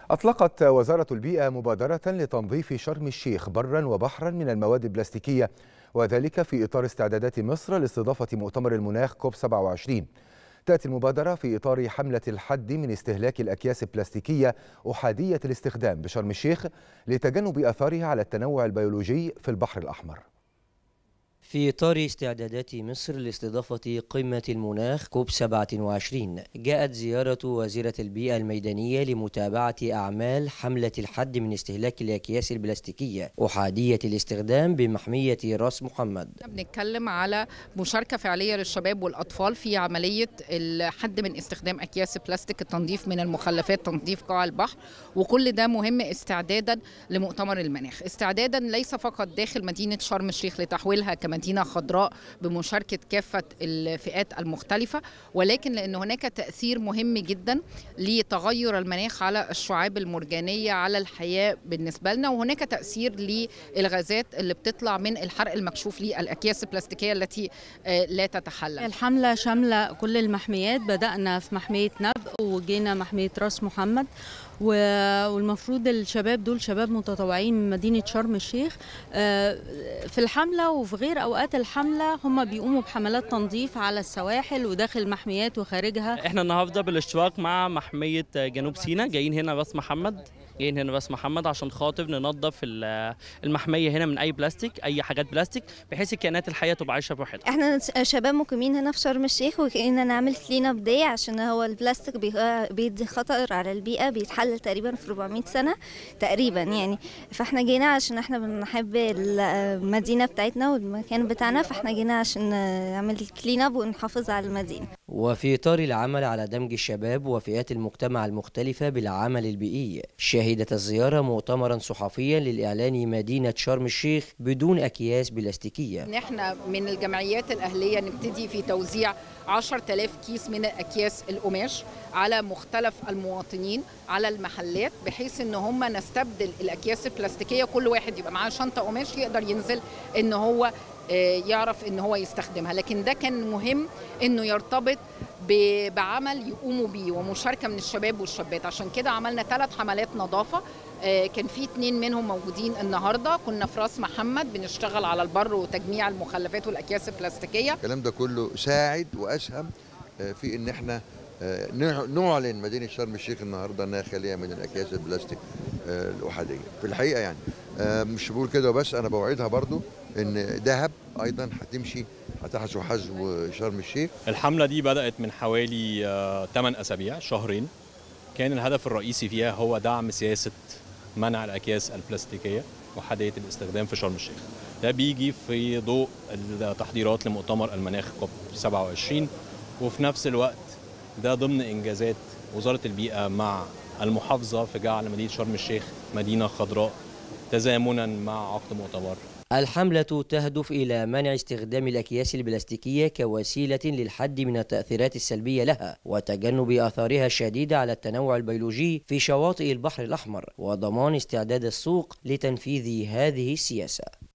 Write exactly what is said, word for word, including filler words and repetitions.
أطلقت وزارة البيئة مبادرة لتنظيف شرم الشيخ برا وبحرا من المواد البلاستيكية، وذلك في إطار استعدادات مصر لاستضافة مؤتمر المناخ كوب سبعة وعشرين. تأتي المبادرة في إطار حملة الحد من استهلاك الأكياس البلاستيكية أحادية الاستخدام بشرم الشيخ لتجنب آثارها على التنوع البيولوجي في البحر الأحمر. في إطار استعدادات مصر لاستضافة قمة المناخ كوب سبعة وعشرين، جاءت زيارة وزيرة البيئة الميدانية لمتابعة أعمال حملة الحد من استهلاك الأكياس البلاستيكية أحادية الاستخدام بمحمية راس محمد. بنتكلم على مشاركة فعلية للشباب والأطفال في عملية الحد من استخدام أكياس البلاستيك، التنظيف من المخلفات، تنظيف قاع البحر، وكل ده مهم استعدادا لمؤتمر المناخ، استعدادا ليس فقط داخل مدينة شرم الشيخ لتحويلها كمدينة مدينة خضراء بمشاركة كافة الفئات المختلفة، ولكن لأن هناك تأثير مهم جدا لتغير المناخ على الشعاب المرجانية على الحياة بالنسبة لنا، وهناك تأثير للغازات اللي بتطلع من الحرق المكشوف للأكياس البلاستيكية التي لا تتحلل. الحملة شاملة كل المحميات، بدأنا في محمية نبأ وجينا محمية راس محمد، والمفروض الشباب دول شباب متطوعين من مدينة شرم الشيخ. في الحملة وفي غير أوقات الحملة هم بيقوموا بحملات تنظيف على السواحل وداخل المحميات وخارجها. احنا النهارده بالاشتراك مع محمية جنوب سيناء جايين هنا راس محمد جايين هنا راس محمد عشان خاطر ننظف المحمية هنا من أي بلاستيك، أي حاجات بلاستيك، بحيث الكائنات الحية تبقى عايشة براحتها. احنا شباب مقيمين هنا في شرم الشيخ وكأننا نعمل كلين اب داي، عشان هو البلاستيك بيدي خطر على البيئة، بيتحلل تقريبا في أربعمائة سنة تقريبا يعني، فاحنا جينا عشان احنا بنحب المدينة بتاعتنا والمكان بتاعنا، فاحنا جينا عشان نعمل كلين اب ونحافظ على المدينة. وفي إطار العمل على دمج الشباب وفئات المجتمع المختلفة بالعمل البيئي، شهدت الزيارة مؤتمرا صحفيا للإعلان مدينة شرم الشيخ بدون أكياس بلاستيكية. نحن من الجمعيات الأهلية نبتدي في توزيع عشرة آلاف كيس من الأكياس القماش على مختلف المواطنين على المحلات، بحيث ان هم نستبدل الأكياس البلاستيكية، كل واحد يبقى معاه شنطة قماش يقدر ينزل ان هو يعرف ان هو يستخدمها. لكن ده كان مهم انه يرتبط بعمل يقوموا بيه ومشاركه من الشباب والشابات، عشان كده عملنا ثلاث حملات نظافه، كان في اتنين منهم موجودين النهارده، كنا في راس محمد بنشتغل على البر وتجميع المخلفات والاكياس البلاستيكيه. الكلام ده كله ساعد واسهم في ان احنا نعلن مدينه شرم الشيخ النهارده انها خاليه من الاكياس البلاستيك الاحاديه. في الحقيقه يعني مش بقول كده بس، انا بوعدها برضو ان دهب ايضا هتمشي هتحذو حذو شرم الشيخ. الحمله دي بدات من حوالي ثمانية اسابيع، شهرين. كان الهدف الرئيسي فيها هو دعم سياسه منع الاكياس البلاستيكيه وحديه الاستخدام في شرم الشيخ. ده بيجي في ضوء التحضيرات لمؤتمر المناخ كوب سبعة وعشرين، وفي نفس الوقت ده ضمن انجازات وزاره البيئه مع المحافظه في جعل مدينه شرم الشيخ مدينه خضراء تزامنا مع عقد مؤتمر. الحملة تهدف إلى منع استخدام الأكياس البلاستيكية كوسيلة للحد من التأثيرات السلبية لها وتجنب آثارها الشديدة على التنوع البيولوجي في شواطئ البحر الأحمر، وضمان استعداد السوق لتنفيذ هذه السياسة.